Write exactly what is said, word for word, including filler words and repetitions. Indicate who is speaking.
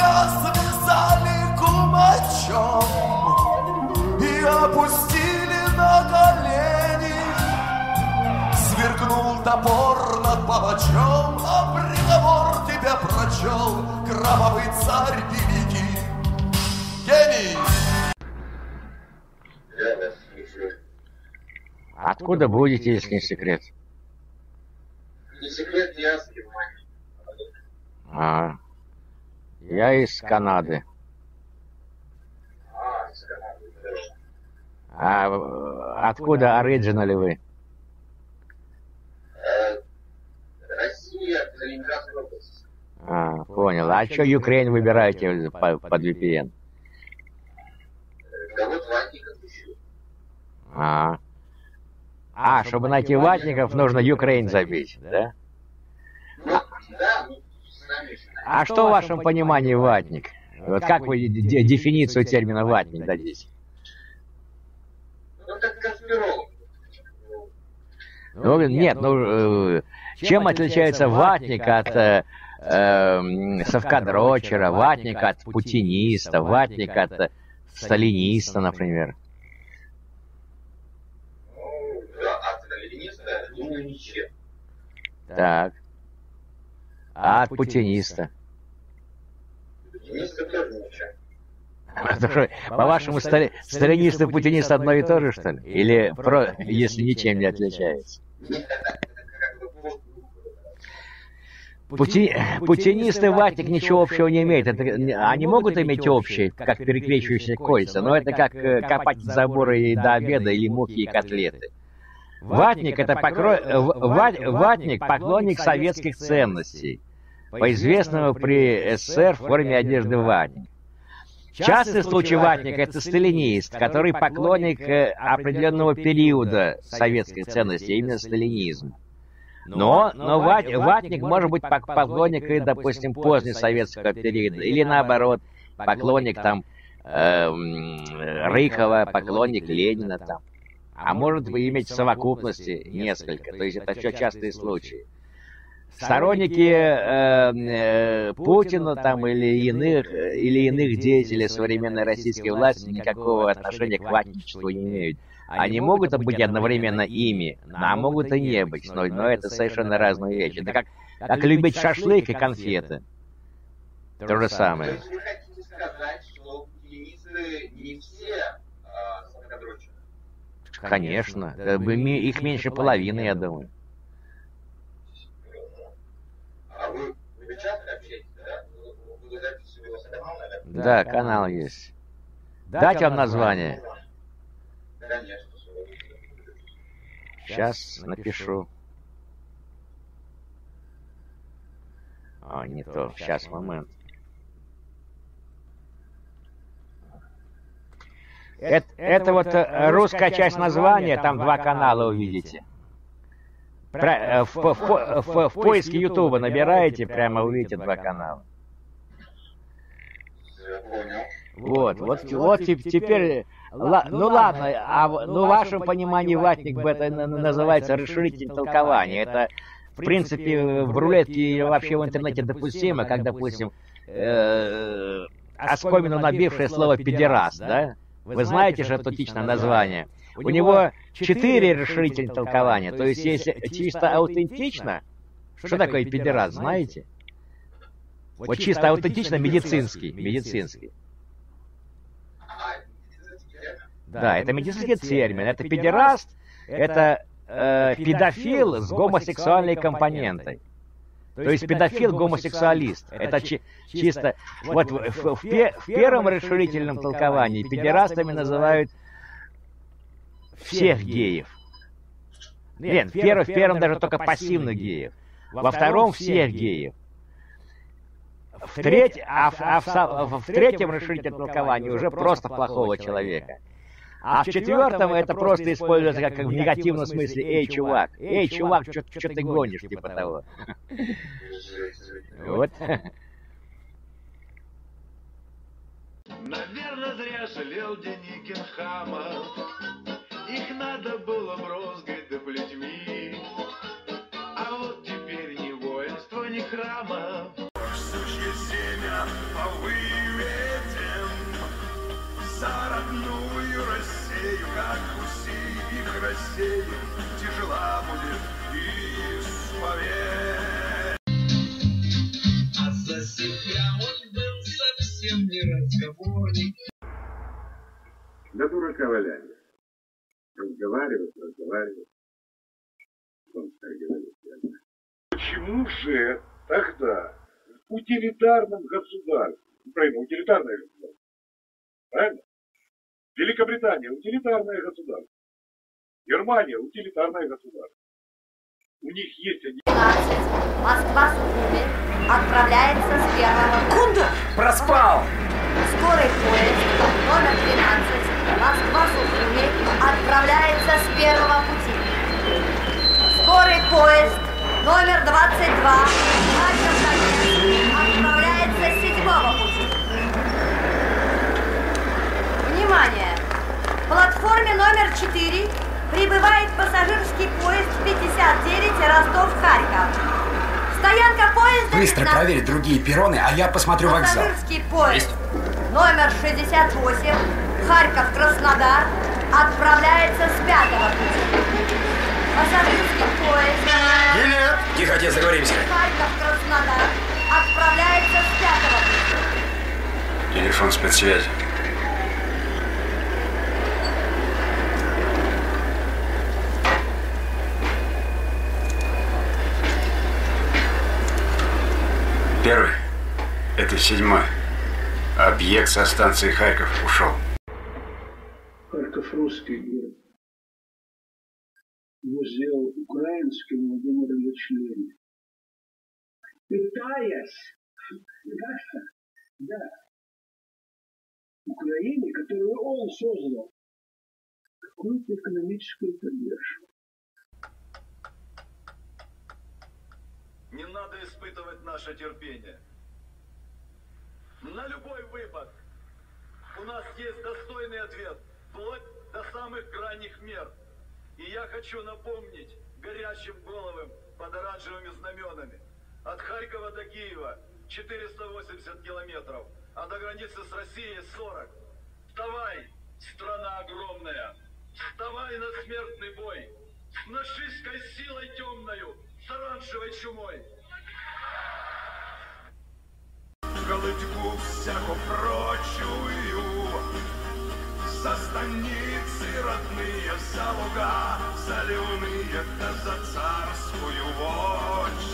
Speaker 1: ватника связали кумачом и опустили на колени. Сверкнул топор над палачом, а приговор тебе прочел кровавый царь великий. Гений!
Speaker 2: Откуда будете, если не секрет?
Speaker 3: Не секрет, я с Германии.
Speaker 2: А, я из Канады.
Speaker 3: А, из Канады, хорошо.
Speaker 2: А откуда оригинали вы?
Speaker 3: Э, Россия, Калининградская область.
Speaker 2: А, понял. А что Украину выбираете по- под ви пи эн?
Speaker 3: Да вот ватников ищу.
Speaker 2: А. А, чтобы найти ватников, нужно Украину забить, да?
Speaker 3: Ну, да, ну, сами же.
Speaker 2: А что в вашем понимании ватник? Вот как вы де- дефиницию термина ватник дадите?
Speaker 3: Ну, как конспиролог.
Speaker 2: Ну, нет, ну, э, чем отличается ватник от э, э, совкадрочера, ватник от путиниста, ватник от э, сталиниста, например?
Speaker 3: Ну, да, от сталиниста, думаю, ничем.
Speaker 2: Так. А от путиниста?
Speaker 3: Путиниста тоже ничем.
Speaker 2: По-вашему, стали, сталинист и путинист одно и то же, что ли? Или, про, если ничем не отличается? Пути, путинисты и ватник ничего общего не имеют. Это, они могут иметь общее, как перекрещивающиеся кольца, но это как э, копать заборы и до обеда или мухи и котлеты. Ватник — это покро... Ват... ватник — поклонник советских ценностей, по известному при СССР в форме одежды ватник. Частый случай ватника — это сталинист, который поклонник определенного периода советских ценностей, именно сталинизма. Но, но ват, ватник может быть поклонник, и, допустим, позднесоветского периода, или наоборот, поклонник там э, Рыхова, поклонник Ленина там. А может иметь в совокупности несколько, то есть это все частые случаи. Сторонники э, э, Путина там или иных, или иных деятелей современной российской власти никакого отношения к ватничеству не имеют. Они могут быть одновременно ими, а могут и не быть, но, но это совершенно разные вещи. Это как, как любить шашлык и конфеты. То же самое.
Speaker 3: То есть вы хотите сказать, что путинисты не все а, совкадрочеры?
Speaker 2: Конечно. Их меньше половины, я думаю.
Speaker 3: А вы, вы часто общаетесь, да? Вы, вы записываете у вас канал, наверное?
Speaker 2: Да, канал есть. Дать вам название?
Speaker 3: Конечно.
Speaker 2: Сейчас напишу. О, не то. Сейчас, момент. Это, это вот русская часть названия, там два канала увидите. Про, в, в, в, в, в поиске Ютуба набираете, прямо увидите два канала. Вот, вот, вот теперь, ну ладно, а ну, в вашем понимании ватник это называется расширительное толкование. Это, в принципе, в рулетке и вообще в интернете допустимо, как, допустим, э, оскомину набившее слово «педераст», да? Вы знаете же это точное название. У него четыре расширительных толкования, то есть если чисто аутентично, что такое педераст, знаете? Вот чисто аутентично медицинский, медицинский. Да, это медицинский термин. Это педераст, это э, педофил с гомосексуальной компонентой. То есть педофил гомосексуалист. Это чи чисто... Вот в, в, в, пе в первом расширительном толковании педерастами называют всех геев. Нет, в первом, в первом даже только пассивных геев. Во втором всех геев. В треть, а, в, а в, в, в третьем расширительном толковании уже просто плохого человека. А в четвертом это просто используется как в негативном смысле «Эй, чувак! Эй, чувак, что ты гонишь?» типа того. Вот.
Speaker 4: Наверное, зря жалел Деникин хамов. Их надо было брозгать да плетьми. А вот теперь ни воинства, ни храма. Сучье семя, а вы рассеет, тяжела будет исповедь.
Speaker 5: А за себя он был совсем не разговорник.
Speaker 6: Да дурака валяли. Разговаривать, разговаривать. Он так говорит.
Speaker 7: Почему же тогда в утилитарном государстве, Украина утилитарное государство, правильно? Великобритания утилитарное государство, Германия утилитарное государство. У них есть один...
Speaker 8: Москва-Сухуми отправляется с первого...
Speaker 1: Куда? Проспал!
Speaker 8: Скорый поезд номер двенадцать Москва-Сухуми отправляется с первого пути. Скорый поезд номер двадцать два Харьков-Донецк отправляется с седьмого пути. Внимание! В платформе номер четыре прибывает пассажирский поезд пятьдесят девять Ростов-Харьков. Стоянка поезда...
Speaker 9: Быстро
Speaker 8: на...
Speaker 9: проверь другие перроны, а я посмотрю вокзал.
Speaker 8: Пассажирский поезд номер шестьдесят восемь Харьков-Краснодар отправляется с пятого пути. Пассажирский поезд...
Speaker 9: Нет! Тихо, отец, заговоримся.
Speaker 8: Харьков-Краснодар отправляется с пятого пути.
Speaker 9: Телефон спецсвязи. Первый. Это седьмой. Объект со станции Харьков ушел.
Speaker 10: Харьков русский город. Его сделал украинский Владимир Ильич Ленин. Пытаясь, как-то, да, Украине, которую он создал, какую-то экономическую поддержку.
Speaker 4: Не надо испытывать наше терпение. На любой выпад у нас есть достойный ответ, вплоть до самых крайних мер. И я хочу напомнить горящим головам под оранжевыми знаменами. От Харькова до Киева четыреста восемьдесят километров, а до границы с Россией сорок. Вставай, страна огромная! Вставай на смертный бой! С нашистской силой темною, с оранжевой чумой!
Speaker 1: Голытьбу всяко прочую, за станицы родные, за луга, заливные, да за царскую вотчину.